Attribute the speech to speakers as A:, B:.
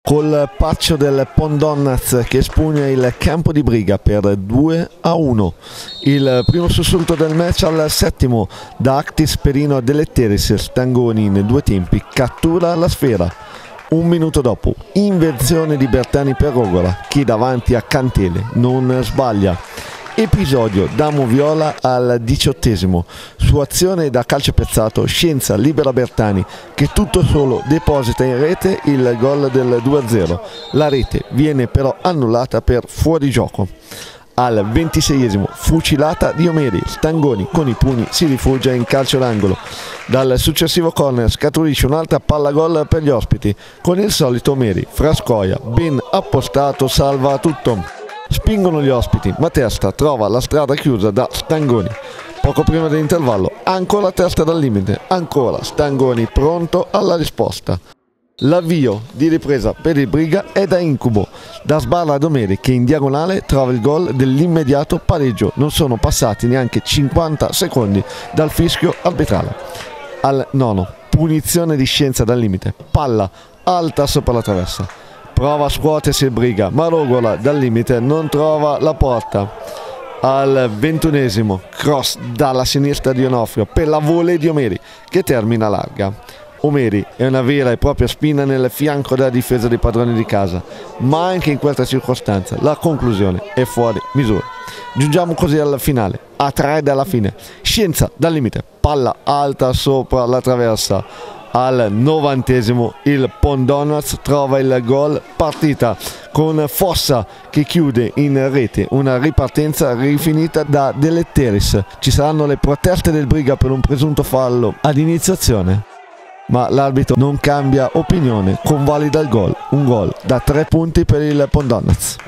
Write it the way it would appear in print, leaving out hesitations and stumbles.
A: col paccio del Pondonaz che espugna il campo di Briga per 2-1. Il primo sussulto del match al settimo da Actis Perino Deletteris. Stangoni in due tempi cattura la sfera. Un minuto dopo, inversione di Bertani per Rogola, che davanti a Cantele non sbaglia. Episodio da Moviola al 18esimo, su azione da calcio pezzato, Scienza libera Bertani che tutto solo deposita in rete il gol del 2-0. La rete viene però annullata per fuorigioco. Al 26esimo, fucilata di Omeri, Stangoni con i pugni si rifugia in calcio d'angolo. Dal successivo corner scaturisce un'altra palla gol per gli ospiti, con il solito Omeri, Frascoia, ben appostato, salva tutto. Spingono gli ospiti, ma Testa trova la strada chiusa da Stangoni. Poco prima dell'intervallo, ancora Testa dal limite, ancora Stangoni pronto alla risposta. L'avvio di ripresa per il Briga è da incubo, da sbarra ad Omeri che in diagonale trova il gol dell'immediato pareggio. Non sono passati neanche 50 secondi dal fischio arbitrale. Al nono, punizione di Scienza dal limite, palla alta sopra la traversa. Prova a scuotersi il Briga, ma Rogola dal limite non trova la porta. Al 21esimo, cross dalla sinistra di Onofrio per la volée di Omeri che termina larga. Omeri è una vera e propria spina nel fianco della difesa dei padroni di casa, ma anche in questa circostanza la conclusione è fuori misura. Giungiamo così alla finale, a 3 dalla fine. Scienza dal limite, palla alta sopra la traversa. Al 90esimo il Pondonaz trova il gol partita con Fossa che chiude in rete, una ripartenza rifinita da Deletteris. Ci saranno le proteste del Briga per un presunto fallo ad iniziazione, ma l'arbitro non cambia opinione, convalida il gol, un gol da 3 punti per il Pondonaz.